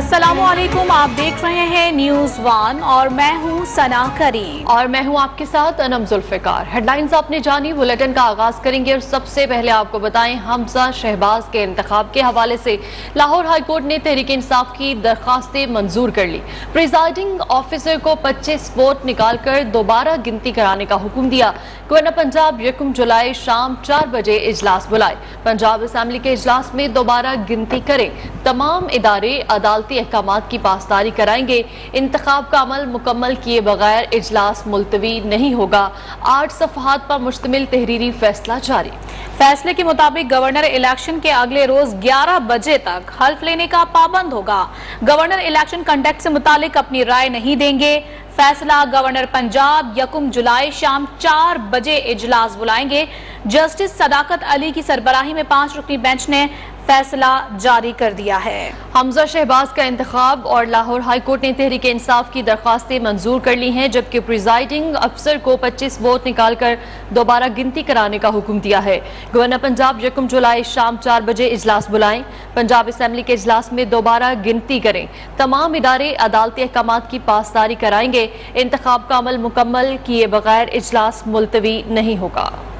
अस्सलामुअलैकुम, आप देख रहे हैं न्यूज़ वन और मैं हूं सना करीम और मैं हूं आपके साथ अनम जुल्फिकार। हेडलाइंस आपने जानी, बुलेटिन का आगाज करेंगे और सबसे पहले आपको बताएं हमजा शहबाज के इंतखाब के हवाले से लाहौर हाईकोर्ट ने तहरीक इंसाफ की दरखास्तें मंजूर कर ली। प्रिजाइडिंग ऑफिसर को 25 वोट निकालकर दोबारा गिनती कराने का हुक्म दिया। गवर्नर पंजाब 1 जुलाई शाम 4 बजे इजलास बुलाए। पंजाब असेंबली के इजलास में दोबारा गिनती करें। तमाम इदारे अदालती अहकामात की पासदारी कराएंगे। इंतखाब का अमल मुकम्मल किए बगैर इजलास मुलतवी नहीं होगा। 8 सफ़हात पर मुश्तमिल तहरीरी फैसला जारी। फैसले के मुताबिक गवर्नर इलेक्शन के अगले रोज 11 बजे तक हल्फ लेने का पाबंद होगा। गवर्नर इलेक्शन कंडक्ट से मुतालिक अपनी राय नहीं देंगे। फैसला गवर्नर पंजाब 1 जुलाई शाम 4 बजे इजलास बुलाएंगे। जस्टिस सदाकत अली की सरबराही में 5 रुकनी बेंच ने फैसला जारी कर दिया है। हमजा शहबाज का इंतखाब और लाहौर हाईकोर्ट ने तहरीक इंसाफ की दरखास्तें मंजूर कर ली हैं, जबकि प्रिजाइडिंग अफसर को 25 वोट निकालकर दोबारा गिनती कराने का हुक्म दिया है। गवर्नर पंजाब 1 जुलाई शाम 4 बजे इजलास बुलाएं। पंजाब असेंबली के इजलास में दोबारा गिनती करें। तमाम इदारे अदालती अहकामात की पासदारी कराएंगे। इंतखाब का अमल मुकम्मल किए बगैर इजलास मुलतवी नहीं होगा।